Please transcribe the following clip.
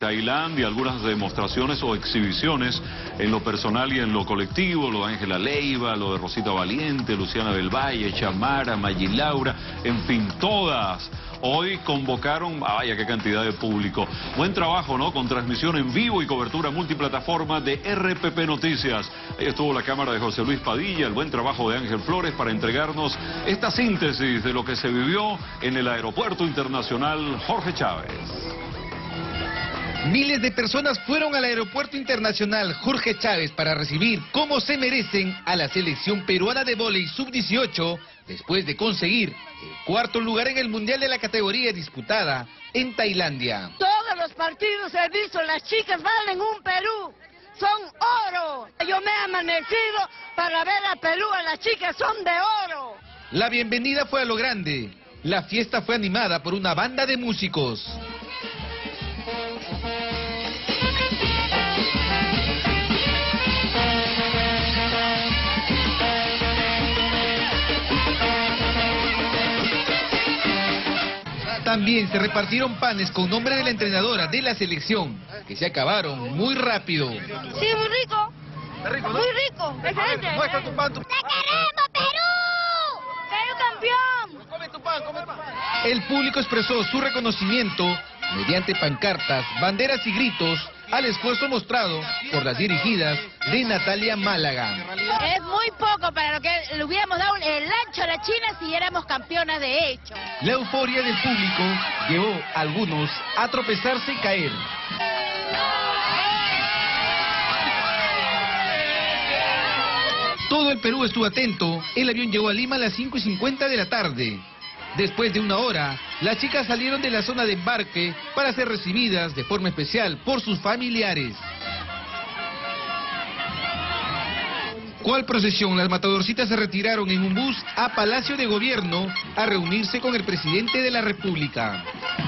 Tailandia, algunas demostraciones o exhibiciones en lo personal y en lo colectivo, lo de Ángela Leiva, lo de Rosita Valiente, Luciana del Valle, Chamara, Maggi Laura, en fin, todas. Hoy convocaron, vaya qué cantidad de público. Buen trabajo, ¿no? Con transmisión en vivo y cobertura multiplataforma de RPP Noticias. Ahí estuvo la cámara de José Luis Padilla, el buen trabajo de Ángel Flores para entregarnos esta síntesis de lo que se vivió en el Aeropuerto Internacional Jorge Chávez. Miles de personas fueron al Aeropuerto Internacional Jorge Chávez para recibir como se merecen a la selección peruana de vóley sub-18 después de conseguir el cuarto lugar en el Mundial de la categoría disputada en Tailandia. Todos los partidos he visto, las chicas valen un Perú, son oro. Yo me he amanecido para ver a Perú, las chicas son de oro. La bienvenida fue a lo grande. La fiesta fue animada por una banda de músicos. También se repartieron panes con nombre de la entrenadora de la selección, que se acabaron muy rápido. Sí, muy rico. ¿Está rico, no? Muy rico. Excelente. Muestra tu pan. ¡Te queremos, Perú! ¡Perú campeón! Come tu pan, come tu pan. El público expresó su reconocimiento mediante pancartas, banderas y gritos al esfuerzo mostrado por las dirigidas de Natalia Málaga. Es muy poco para lo que le hubiéramos dado el ancho a la China si éramos campeonas de hecho. La euforia del público llevó a algunos a tropezarse y caer. Todo el Perú estuvo atento. El avión llegó a Lima a las 5:50 de la tarde. Después de una hora, las chicas salieron de la zona de embarque para ser recibidas de forma especial por sus familiares. ¿Cuál procesión? Las matadorcitas se retiraron en un bus a Palacio de Gobierno a reunirse con el presidente de la República.